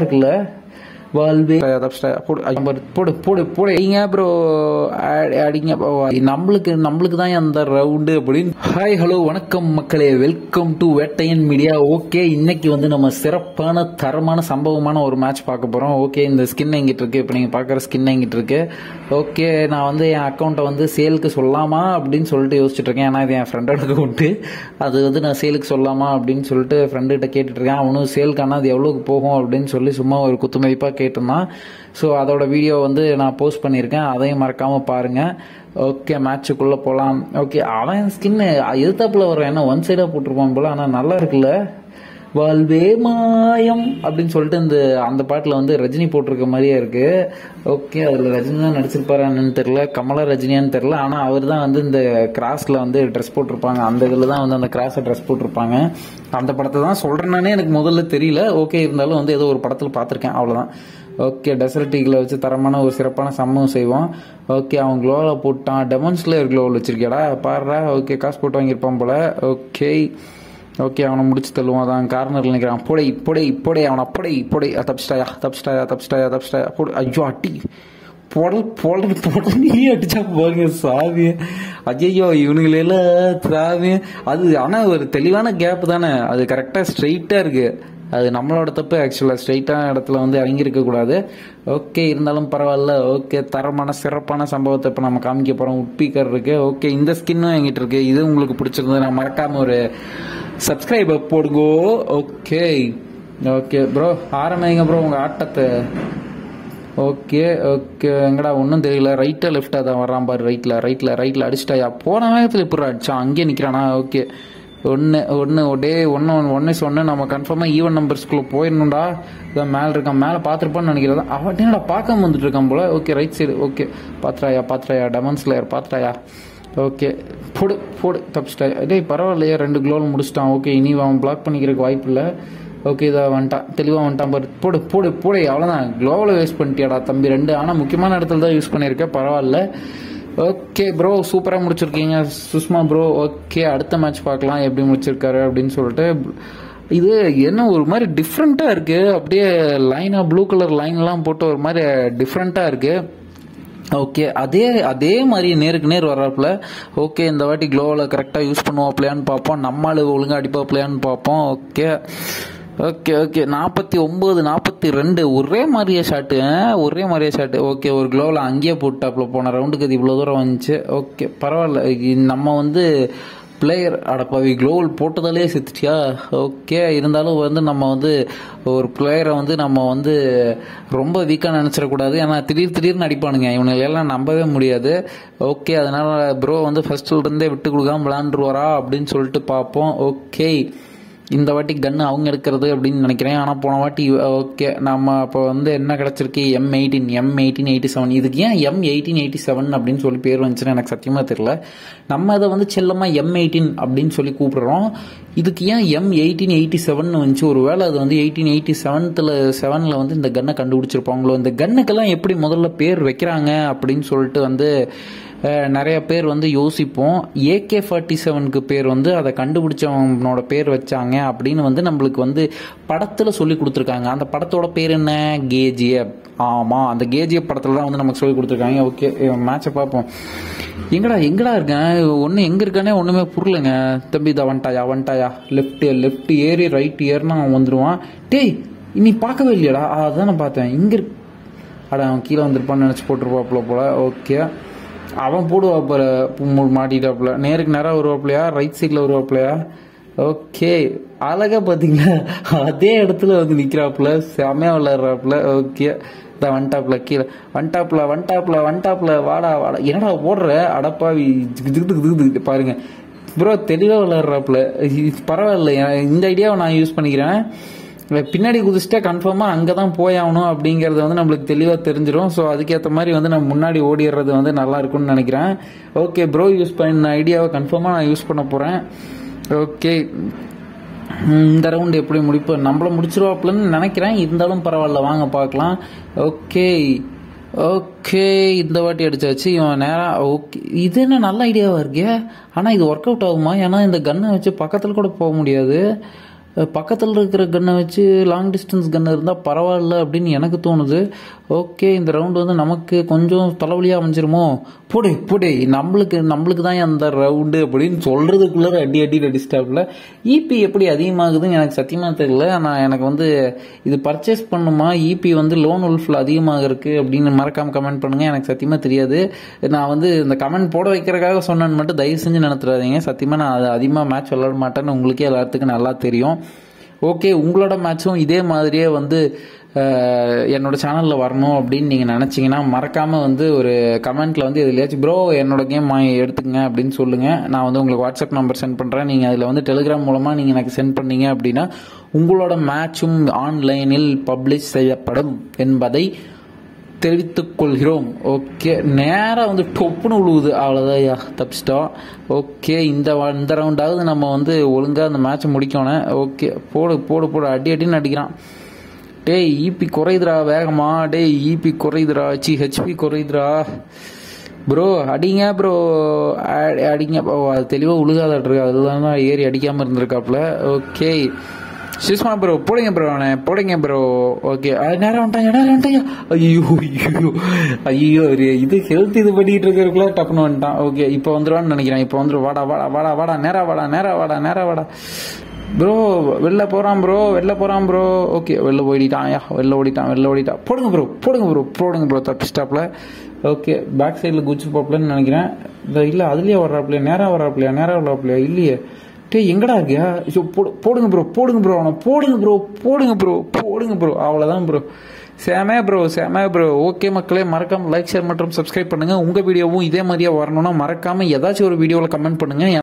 இருக்குல்ல வாழ்வே போடு போடு போடு ப்ரோ அடிங்க நம்மளுக்கு தான் அந்த ரவுண்டு அப்படின்னு. ஹாய் ஹலோ வணக்கம் மக்களே, welcome to Vettaiyan media. Okay, இன்னைக்கு வந்து நம்ம சிறப்பான தரமான சம்பவமான ஒரு மேட்ச் பார்க்க போறோம். ஓகே, இந்த ஸ்கின் எங்கிட்டு இருக்கு, இப்போ நீங்க பாக்குற ஸ்கின் எங்கிட்டு இருக்கு. ஓகே, நான் வந்து என் அக்கௌண்ட்டை வந்து சேலுக்கு சொல்லாமா அப்படின்னு சொல்லிட்டு யோசிச்சுட்டு இருக்கேன். ஏன்னா இது என் ஃப்ரெண்டோட அக்கௌண்ட்டு, அது வந்து நான் சேலுக்கு சொல்லாமா அப்படின்னு சொல்லிட்டு ஃப்ரெண்டுகிட்ட கேட்டுட்டு இருக்கேன். அவனும் சேலுக்கானா அது எவ்வளோக்கு போகும் அப்படின்னு சொல்லி சும்மா ஒரு குத்துமதிப்பாக கேட்டிருந்தான். ஸோ அதோட வீடியோ வந்து நான் போஸ்ட் பண்ணியிருக்கேன், அதையும் மறக்காமல் பாருங்கள். ஓகே, மேட்சுக்குள்ளே போகலாம். ஓகே, அவன் ஸ்கின்னு எதிர்த்தாப்புல வர என்ன ஒன் சைடாக போட்டிருப்பான் போல, ஆனால் நல்லா இருக்குல்ல. வாழ்வே மாயம் அப்படின்னு சொல்லிட்டு அந்த பாட்டில் வந்து ரஜினி போட்டிருக்க மாதிரியே இருக்கு. ஓகே, அதில் ரஜினி தான் நடிச்சிருப்பாரான்னு தெரியல, கமலா ரஜினியான்னு தெரியல. ஆனால் அவர் தான் வந்து இந்த கிராஸ்ல வந்து ட்ரெஸ் போட்டிருப்பாங்க, அந்த இதில் தான் வந்து அந்த கிராஸை ட்ரெஸ் போட்டிருப்பாங்க. அந்த படத்தை தான் சொல்றேன்னானே எனக்கு முதல்ல தெரியல. ஓகே, இருந்தாலும் வந்து ஏதோ ஒரு படத்தில் பார்த்துருக்கேன், அவ்வளோதான். ஓகே, டெசர்ட் ஈகிளை வச்சு தரமான ஒரு சிறப்பான சம்பவம் செய்வோம். ஓகே, அவன் க்ளோவில் போட்டான், டெமன்ஸ்லேயர் க்ளோவில் வச்சிருக்கியாடா பாடுறா. ஓகே, காசு போட்டு வாங்கியிருப்பான் போல. ஓகே ஓகே, அவனை முடிச்சு தள்ளுவான், அதான் கார்னரில் நிற்கிறான். போடை போடை போடை அவனை அப்படை போடை தப்பிச்சிட்டாயா போடு. ஐயோ அட்டி போடல் நீ அடிச்சா போங்க சாமி. ஐயோ இவனுங்களெல்லாம் சாமி. அது ஆனால் ஒரு தெளிவான கேப் தானே, அது கரெக்டாக ஸ்ட்ரெயிட்டாக இருக்கு. அது நம்மளோட தப்பு ஆக்சுவலாக, ஸ்ட்ரெயிட்டான இடத்துல வந்து இறங்கியிருக்க கூடாது. ஓகே, இருந்தாலும் பரவாயில்ல. ஓகே, தரமான சிறப்பான சம்பவத்தை இப்போ நம்ம காமிக்க போகிறோம். உட்பீக்கர் இருக்கு. ஓகே, இந்த ஸ்கின்னும் எங்கிட்ட இருக்கு. இது உங்களுக்கு பிடிச்சிருந்தது நான் மறக்காம ஒரு சப்ஸ்கிரைப் போடுங்கோ. ஓகே ஓகே ப்ரோ, ஆரம்பிங்க ப்ரோ உங்கள் ஆட்டத்தை. ஓகே ஓகே, எங்கடா ஒன்றும் தெரியல. ரைட்டா லெஃப்டா தான் வர்றான் பாரு. ரைட்டில் அடிச்சிட்டாயா. போன வேகத்தில் இப்போ அடிச்சான், அங்கேயே நிற்கிறானா. ஓகே, ஒன்று சொன்ன நம்ம கன்ஃபார்மாக ஈவன் நம்பர்ஸ்குள்ளே போயிடணும்டா. இதான் மேலே இருக்கான், மேலே பார்த்துருப்பான்னு நினைக்கிறதா. அவன் என்னடா பார்க்காம வந்துட்டு இருக்கான் போல. Okay, right side. ஓகே, பாத்திராயா டெமன்ஸ்லேயர் பாத்திராயா. ஓகே, போடு தப்பிச்சிட்டாயா. டேய் பரவாயில்லையா, 2 க்ளோவில் முடிச்சிட்டான். ஓகே, இனி அவன் பிளாக் பண்ணிக்கிறதுக்கு வாய்ப்பு இல்லை. ஓகே, இதை வந்துட்டான், தெளிவாக வந்துட்டான் பாரு. போடு அவ்வளோதான். க்ளோவில் வேஸ்ட் பண்ணிட்டியாடா தம்பி 2. ஆனால் முக்கியமான இடத்துல தான் யூஸ் பண்ணியிருக்கேன், பரவாயில்ல. ஓகே ப்ரோ, சூப்பராக முடிச்சிருக்கீங்க சுஷ்மா ப்ரோ. ஓகே, அடுத்த மேட்ச் பார்க்கலாம் எப்படி முடிச்சிருக்காரு அப்படின்னு சொல்லிட்டு. இது என்ன ஒரு மாதிரி டிஃப்ரெண்ட்டாக இருக்குது, அப்படியே லைனாக ப்ளூ கலர் லைன்லாம் போட்டு ஒரு மாதிரி டிஃப்ரெண்ட்டாக இருக்குது. ஓகே, அதே மாதிரி நேருக்கு நேர் வர்றாப்புல. ஓகே, இந்த வாட்டி க்ளோவில் கரெக்டாக யூஸ் பண்ணுவாப்லையான்னு பார்ப்போம், நம்மளால ஒழுங்காக அடிப்பாப்லையான்னு பார்ப்போம். ஓகே 49 42 ஒரே மாதிரியே ஷாட்டு. ஓகே, ஒரு க்ளோவில் அங்கேயே போட்டாப்புல. போன ரவுண்டுக்கு அது இவ்வளோ தூரம் வந்துச்சு. ஓகே, பரவாயில்ல. நம்ம வந்து பிளேயர் அடப்பாவி க்ளோவல் போட்டதாலே செத்துட்டியா. ஓகே, இருந்தாலும் வந்து நம்ம வந்து ஒரு பிளேயரை வந்து நம்ம வந்து ரொம்ப வீக்காக நினச்சிடக்கூடாது. ஏன்னா திடீர்னு அடிப்பானுங்க, இவனுங்களெல்லாம் நம்பவே முடியாது. ஓகே, அதனால ப்ரோ வந்து ஃபர்ஸ்ட்லேருந்தே விட்டு கொடுக்காம விளாண்டுருவாரா அப்படின்னு சொல்லிட்டு பார்ப்போம். ஓகே, இந்த வாட்டி கன்று அவங்க எடுக்கிறது அப்படின்னு நினைக்கிறேன். ஆனால் போன வாட்டி ஓகே நம்ம இப்போ வந்து என்ன கிடச்சிருக்கு, M1887. இதுக்கு ஏன் M1887 அப்படின்னு சொல்லி பேர் வந்துச்சுன்னு எனக்கு சத்தியமாக தெரியல. நம்ம இதை வந்து செல்லமாக M18 அப்படின்னு சொல்லி கூப்பிடுறோம். இதுக்கு ஏன் M1887 வந்துச்சு. ஒரு வேளை அது வந்து 1887 வந்து இந்த கன்னை கண்டுபிடிச்சிருப்பாங்களோ. இந்த கன்னுக்கெல்லாம் எப்படி முதல்ல பேர் வைக்கிறாங்க அப்படின்னு சொல்லிட்டு வந்து நிறைய பேர் வந்து யோசிப்போம். AK-47க்கு பேர் வந்து அதை கண்டுபிடிச்சவனோட பேர் வச்சாங்க அப்படின்னு வந்து நம்மளுக்கு வந்து படத்தில் சொல்லி கொடுத்துருக்காங்க. அந்த படத்தோட பேர் என்ன, கேஜிஎஃப். ஆமாம், அந்த கேஜிஎஃப் படத்தில் தான் வந்து நமக்கு சொல்லி கொடுத்துருக்காங்க. ஓகே, மேட்சை பார்ப்போம். எங்கடா இருக்கேன், ஒன்று எங்கே இருக்கானே ஒன்றுமே புரியலைங்க தம்பி. இதை வந்துட்டாயா. லெஃப்ட் ஏறி ரைட் ஏறினா அவன் வந்துடுவான். டேய் நீ பார்க்கவே இல்லையாடா. அதான் நான் பார்த்தேன், இங்கே அவன் கீழே வந்துருப்பான்னு நினச்சி போட்டுருப்பாப்புல போல. ஓகே, அவன் போடுவாப்புல மாட்டிட்டாப்புல. நேருக்கு நேராக வருவாப்புலையா, ரைட் சைடில் வருவாப்புலையா. ஓகே, அழகா பார்த்தீங்களா, அதே இடத்துல வந்து நிற்கிறாப்புல, செமையாக விளையாடுறாப்புல. ஓகே, இதான் வந்துட்டாப்புல, கீழே வந்துட்டாப்புல. வாடா என்னடா ஓடுற அடப்பாவி பாருங்க ப்ரோ, தெளிவாக விளையாடுறாப்புல. பரவாயில்ல, இந்த ஐடியாவை நான் யூஸ் பண்ணிக்கிறேன். பின்னாடி குதிச்சுட்டா கன்ஃபார்மாக அங்கே தான் போயாகணும் அப்படிங்கிறது வந்து நம்மளுக்கு தெளிவாக தெரிஞ்சிடும். ஸோ அதுக்கேற்ற மாதிரி வந்து நம்ம முன்னாடி ஓடிடுறது வந்து நல்லா இருக்கும்னு நினைக்கிறேன். ஓகே ப்ரோ, யூஸ் பண்ண ஐடியாவை கன்ஃபார்மாக நான் யூஸ் பண்ண போகிறேன். ஓகே, இந்த ரவுண்டு எப்படி முடிப்போம், நம்மள முடிச்சிருவாப்புலன்னு நினைக்கிறேன். இருந்தாலும் பரவாயில்ல, வாங்க பார்க்கலாம். ஓகே, இந்த வாட்டி அடிச்சாச்சு. இவன் நேராக ஓகே, இது என்ன நல்ல ஐடியாவாக இருக்கே. ஆனால் இது ஒர்க் அவுட் ஆகுமா, ஏன்னா இந்த கன்னை வச்சு பக்கத்தில் கூட போக முடியாது. பக்கத்தில் இருக்கிற கன்னை வச்சு லாங் டிஸ்டன்ஸ் கன் இருந்தால் பரவாயில்ல அப்படின்னு எனக்கு தோணுது. ஓகே, இந்த ரவுண்டு வந்து நமக்கு கொஞ்சம் தலைவலியாக அமைஞ்சிருமோ. போடு நம்மளுக்கு தான் அந்த ரவுண்டு அப்படின்னு சொல்கிறதுக்குள்ளே அடி அடிஸ்டாப்பில். இபி எப்படி அதிகமாகுதுன்னு எனக்கு சத்தியமாக தெரியல. ஆனால் எனக்கு வந்து இது பர்ச்சேஸ் பண்ணுமா, இபி வந்து லோன் உல்ஃபில் அதிகமாக இருக்குது அப்படின்னு மறக்காமல் கமெண்ட் பண்ணுங்கள். எனக்கு சத்தியமாக தெரியாது. நான் வந்து இந்த கமெண்ட் போட வைக்கிறதுக்காக சொன்னேன்னு மட்டும் தயவு செஞ்சு நினைத்துறாதீங்க. சத்தியமாக நான் அது அதிகமாக மேட்ச் விளாட மாட்டேன்னு உங்களுக்கே எல்லாத்துக்கும் நல்லா தெரியும். ஓகே, உங்களோட மேட்சும் இதே மாதிரியே வந்து என்னோட சேனலில் வரணும் அப்படின்னு நீங்கள் நினச்சிங்கன்னா மறக்காமல் வந்து ஒரு கமெண்ட்டில் வந்து எதுலையாச்சும் ப்ரோ என்னோட கேம் எடுத்துக்கங்க அப்படின்னு சொல்லுங்கள். நான் வந்து உங்களுக்கு வாட்ஸ்அப் நம்பர் சென்ட் பண்ணுறேன். நீங்கள் அதில் வந்து டெலிகிராம் மூலமாக நீங்கள் எனக்கு சென்ட் பண்ணீங்க அப்படின்னா உங்களோட மேட்சும் ஆன்லைனில் பப்ளிஷ் செய்யப்படும் என்பதை தெரிவித்துக் கொள்கிறோம். ஓகே, நேராக வந்து டொப்புன்னு விழுவுது. அவ்வளோதான், தப்பிச்சிட்டோம். ஓகே, இந்த ரவுண்டாவது நம்ம வந்து ஒழுங்காக அந்த மேட்சை முடிக்கணும். ஓகே, போடு அடின்னு அடிக்கிறான். டேய் இபி குறையுதுரா வேகமா. டேய் இபி குறையுதுரா, ஹெச்பி குறையுதுரா. ப்ரோ அடிங்க ப்ரோ, அடிங்க. அது தெளிவாக உழுகாதட்ருக்கு, அதுதான் ஏறி அடிக்காமல் இருந்திருக்காப்புல. ஓகே சுஷ்மா ப்ரோ போடுங்க ப்ரோ. ஓகே, நேரம் வந்துட்டாங்க. ஐயோ இது ஹெல்த் இது பண்ணிட்டு இருக்கிறதுக்குள்ள டப்புன்னு வந்துட்டான். ஓகே, இப்போ வந்துடுவான்னு நினைக்கிறேன். இப்போ வந்துடும். வாடா நேரா வாடா ப்ரோ. வெளில போகிறான் ப்ரோ. ஓகே, வெளில ஓடிட்டான். போடுங்க ப்ரோ. தப்பிச்சிட்டாப்ல. ஓகே, பேக் சைடில் குச்சி போப்பலன்னு நினைக்கிறேன். இல்லை அதுலேயே வர்றாப்லையா, நேராக வர்றாப்லையா இல்லையே. டே எங்கடா இருக்கியா? போடுங்க ப்ரோ. அவனை போடுங்க ப்ரோ. அவ்வளோதான் ப்ரோ. சேமே ப்ரோ. ஓகே மக்களே, மறக்காமல் லைக், ஷேர் மற்றும் சப்ஸ்கிரைப் பண்ணுங்கள். உங்கள் வீடியோவும் இதே மாதிரியே வரணும்னா மறக்காமல் ஏதாச்சும் ஒரு வீடியோவில் கமெண்ட் பண்ணுங்கள்.